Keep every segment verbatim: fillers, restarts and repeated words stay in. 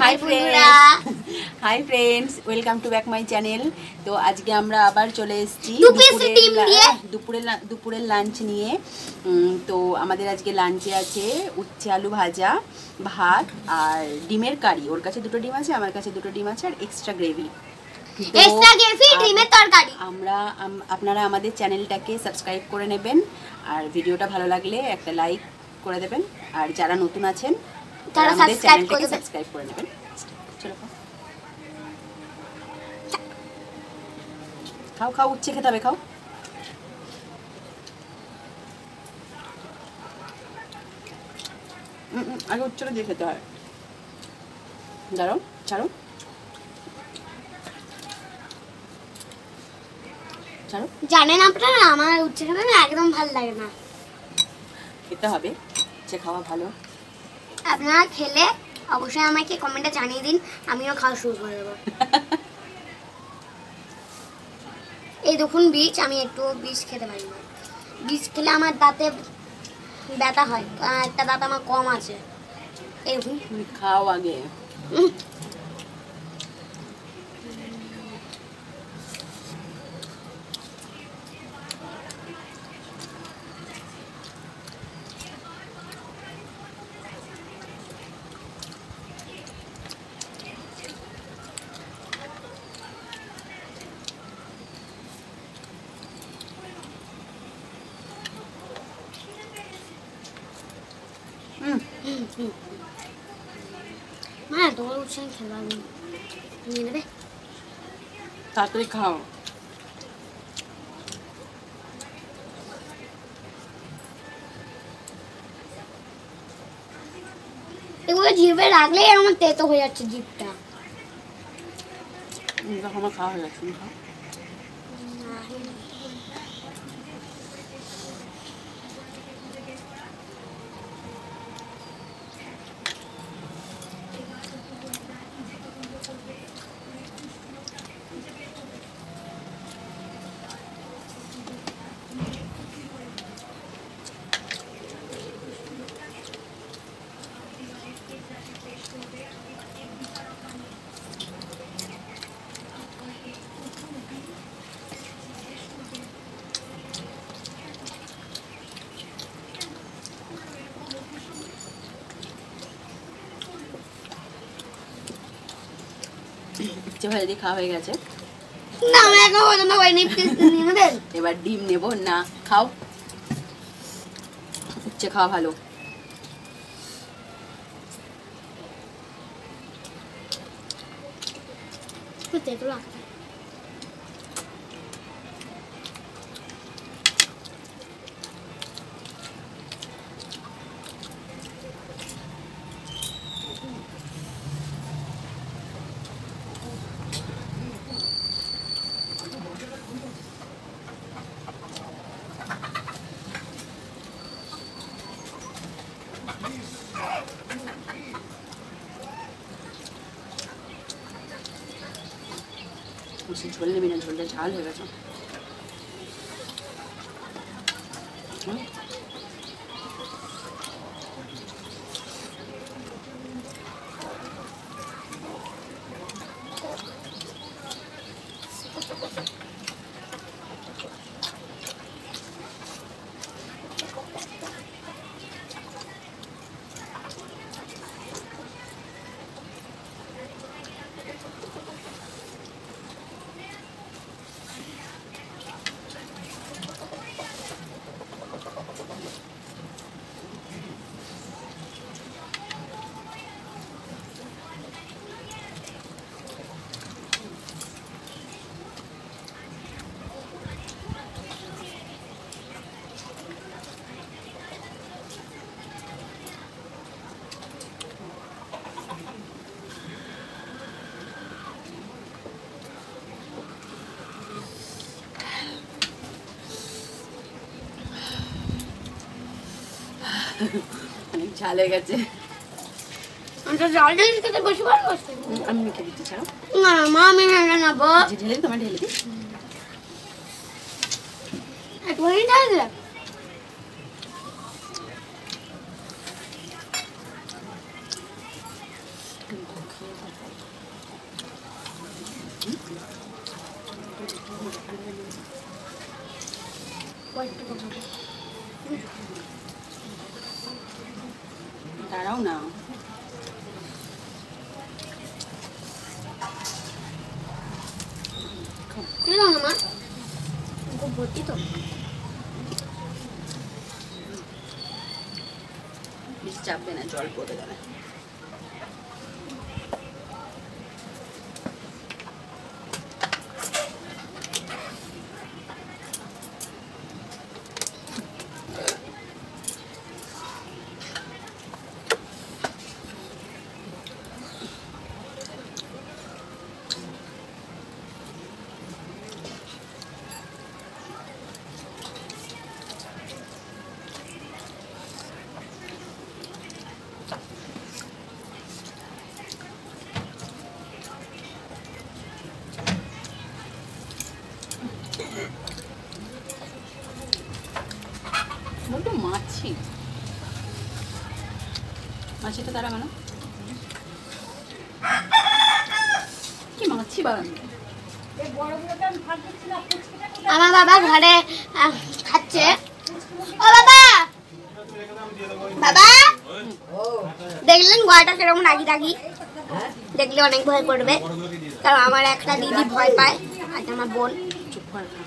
High friends hi friends welcome to back my channel. তো আজকে আমরা আবার চলে এসেছি দুপুরের দুপুরের লাঞ্চ নিয়ে। তো আমাদের আজকে লাঞ্চে আছে উচ্ছে আলু ভাজা, ভাত আর ডিমের কারি। ওর কাছে দুটো ডিম আছে, আমার কাছে দুটো ডিম আছে আর এক্সট্রা গ্রেভি। আমরা আপনারা আমাদের চ্যানেলটাকে সাবস্ক্রাইব করে নেবেন আর ভিডিওটা ভালো লাগলে একটা লাইক করে দেবেন। আর যারা নতুন আছেন তারা আমাদের চ্যানেলটাকে সাবস্ক্রাইব করে নেবেন। চলো খাও খাও, উচ্ছে খেতে হবে, খাও। আগে উচ্চটা দিয়ে খেতে হয়। দাঁড়াও, ছাড়ো ছাড়ো। জানেন আপনারা আমার উচ্ছে খেতে না একদম ভালো লাগে না। খেতে হবে, উচ্ছে খাওয়া ভালো। আপনারা খেলে অবশ্যই আমাকে কমেন্টে জানিয়ে দিন, আমিও খাওয়া শুরু করে দেবো। এই দেখুন বীজ, আমি একটু বীজ খেতে পারি না। বীজ খেলে আমার দাঁতে ব্যথা হয়, একটা দাঁত আমার কম আছে। এই দেখুন, খাও আগে। মা তোমার উচ্ছে খেতে পারবো, নিয়ে নেবে? তাড়াতাড়ি খাও। এগুলো জিভে রাখলেই আমার তেতো হয়ে যাচ্ছে জিভটা। আমার খাওয়া হয়ে যাচ্ছে। উচ্ছে ভাজা দিয়ে খাওয়া হয়ে গেছে। এবার ডিম নেব না, খাও। উচ্ছে খাওয়া ভালো। ঝোল নেবি না, ঝোলটা ঝাল হয়ে গেছে। অনেক ঝাল হয়ে গেছে। আমি মেখে দিচ্ছি, ছাড়ো। না মা, আমি ঢেলে নেবো। ঢেলে তোমার ঢেলে দিই। একটুখানি ঢেলে দিলাম। দাঁড়াও না, ভর্তি তো বেশি চাপবে না, জল পড়ে যাবে। বলতো মাছি মাছিটা তারা কেন কি মাছি বানানো? আমার বাবা ঘরে খাচ্ছে। ও বাবা, বাবা দেখলেন গলাটা কিরকম রাগি রাগি, দেখলে অনেক ভয় করবে, কারণ আমার একটা দিদি ভয় পায় আর আমার বোন। চুপ করে খা।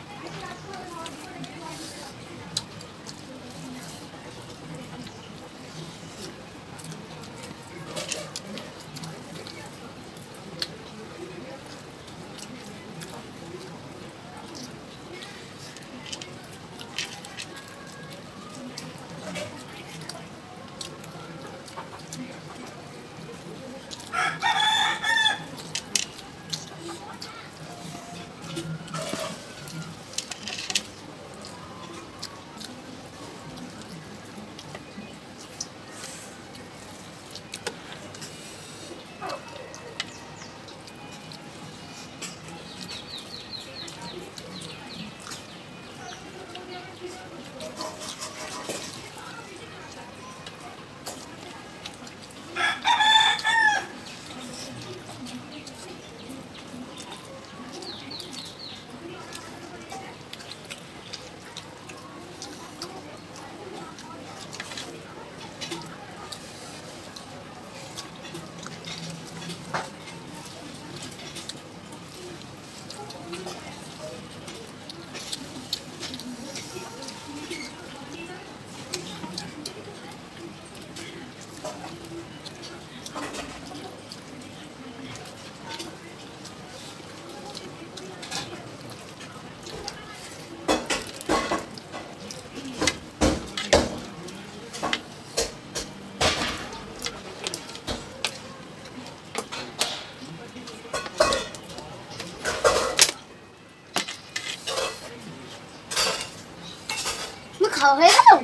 খাওয়া হয়ে গেল?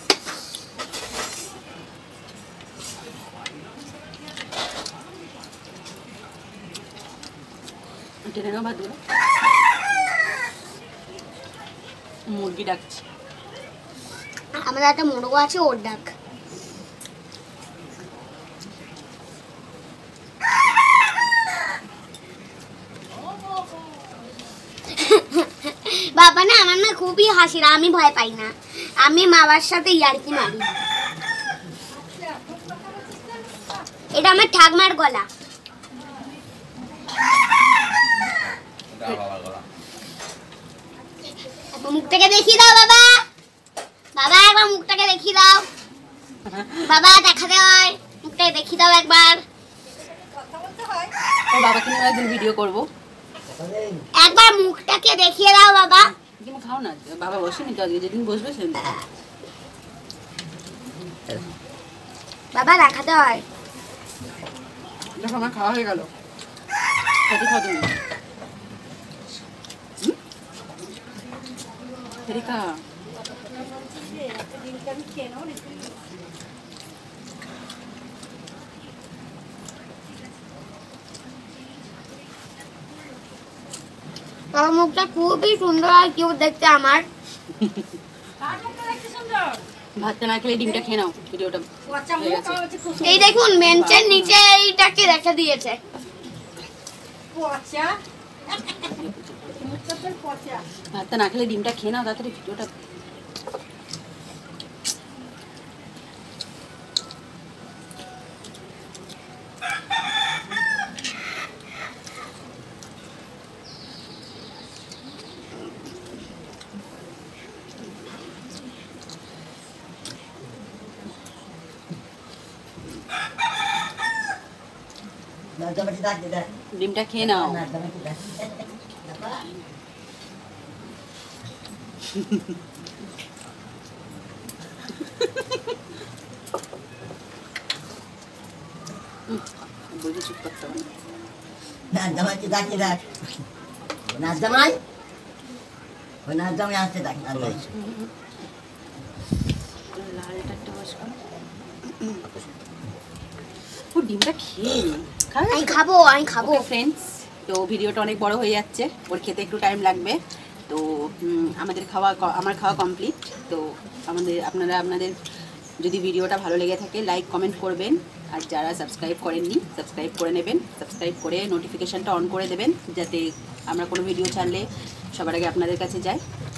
টেনে নাও ভাতগুলো। মুরগি ডাকছে। আমাদের একটা মুরগো আছে, ওর ডাক। বাবা না, আমার না খুবই হাসির, আমি ভয় পাই না, আমি মামার সাথে ইয়ার্কি মারি। এটা আমার ঠাকমার গলা। মুখটাকে দেখিয়ে দাও বাবা, বাবা একবার মুখটাকে দেখিয়ে দাও, বাবা দেখাতে হয়, মুখটাকে দেখিয়ে দাও একবার। ও বাবাকে নিয়ে একদিন ভিডিও করবো, একবার মুখটাকে দেখিয়ে দাও বাবা। তুমি খাও না, বাবা বসেনি তো আজকে, যেদিন বসবে সেদিন বাবা দেখাতে হয়। দেখো আমার খাওয়া হয়ে গেল, খেতে খাও তুমি। রেখা বাবা মুখটা খুবই সুন্দর আর কিউট দেখতে আমার। ভাতটা না খেলে ডিমটা খেয়ে নাও ভিডিওটা। এই দেখুন বেঞ্চের নিচে এইটাকে রেখে দিয়েছে। ভাতটা না খেলে ডিমটা খেয়ে নাও তাড়াতাড়ি ভিডিওটা। ডিমটা খেয়ে নাও। বুঝে চুপ করতে হবে না। জামাই কি ডাকি ডাক নাচ জামাই ওই নাচ জামাই আসতে ডাক লালটা একটু বস করো। ও ডিমটা খেয়ে নি। আমি খাবো আমি খাবো ফ্রেন্ডস, তো ভিডিওটা অনেক বড় হয়ে যাচ্ছে, ওর খেতে একটু টাইম লাগবে। তো আমাদের খাওয়া আমার খাওয়া কমপ্লিট। তো আমাদের আপনারা আপনাদের যদি ভিডিওটা ভালো লেগে থাকে লাইক কমেন্ট করবেন, আর যারা সাবস্ক্রাইব করেননি সাবস্ক্রাইব করে নেবেন, সাবস্ক্রাইব করে নোটিফিকেশানটা অন করে দেবেন যাতে আমরা কোনো ভিডিও ছাড়লে সবার আগে আপনাদের কাছে যায়।